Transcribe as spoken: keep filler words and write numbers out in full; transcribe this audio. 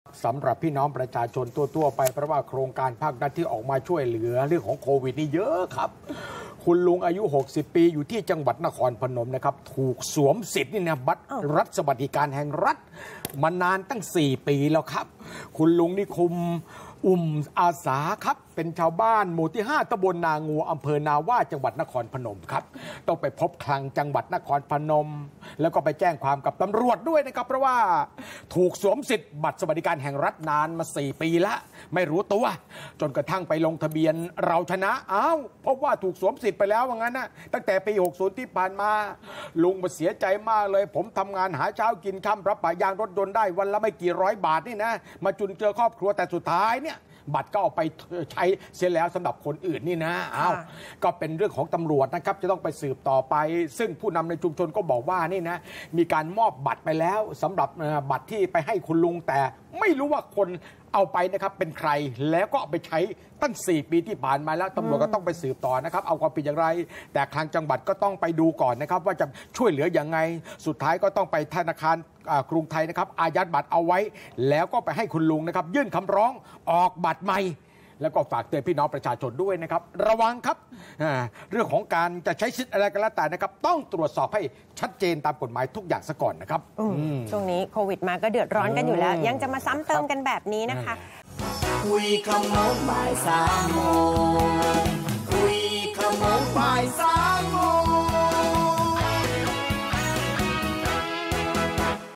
สำหรับพี่น้องประชาชนทั่วๆไปเพราะว่าโครงการภาครัฐที่ออกมาช่วยเหลือเรื่องของโควิดนี่เยอะครับคุณลุงอายุหกสิบปีอยู่ที่จังหวัดนครพนมนะครับถูกสวมสิทธิ์นี่นะบัตรรัฐสวัสดิการแห่งรัฐมานานตั้งสี่ปีแล้วครับคุณลุงนิคมอุ่มอาสาครับเป็นชาวบ้านหมู่ที่ห้าตำบลนางูอำเภอนาว่าจังหวัดนครพนมครับต้องไปพบคลังจังหวัดนครพนมแล้วก็ไปแจ้งความกับตำรวจด้วยนะครับเพราะว่าถูกสวมสิทธิ์บัตรสวัสดิการแห่งรัฐนานมาสี่ปีแล้วไม่รู้ตัวจนกระทั่งไปลงทะเบียนเราชนะอ้าวพบว่าถูกสวมสิทธิ์ไปแล้วว่างั้นนะตั้งแต่ปีหกสิบที่ผ่านมาลุงมาเสียใจมากเลยผมทำงานหาเช้ากินค่ำรับปะยางรถยนต์ได้วันละไม่กี่ร้อยบาทนี่นะมาจุนเจือครอบครัวแต่สุดท้ายเนี่ยบัตรก็เอาไปใช้เสียแล้วสำหรับคนอื่นนี่นะอ้าวก็เป็นเรื่องของตำรวจนะครับจะต้องไปสืบต่อไปซึ่งผู้นำในชุมชนก็บอกว่านี่นะมีการมอบบัตรไปแล้วสำหรับบัตรที่ไปให้คุณลุงแต่ไม่รู้ว่าคนเอาไปนะครับเป็นใครแล้วก็เอาไปใช้ตั้งสี่ปีที่ผ่านมาแล้วตำรวจก็ต้องไปสืบต่อนะครับเอาความผิดอย่างไรแต่ทางจังหวัดก็ต้องไปดูก่อนนะครับว่าจะช่วยเหลืออย่างไงสุดท้ายก็ต้องไปธนาคารกรุงไทยนะครับอายัดบัตรเอาไว้แล้วก็ไปให้คุณลุงนะครับยื่นคำร้องออกบัตรใหม่แล้วก็ฝากเตือนพี่น้องประชาชนด้วยนะครับระวังครับเรื่องของการจะใช้สิทธิ์อะไรก็แล้วแต่นะครับต้องตรวจสอบให้ชัดเจนตามกฎหมายทุกอย่างซะก่อนนะครับช่วงนี้โควิดมาก็เดือดร้อนกันอยู่แล้วยังจะมาซ้ำเติมกันแบบนี้นะคะคุยขโมงบ่ายสามโมงคุยขโมงบ่ายสาม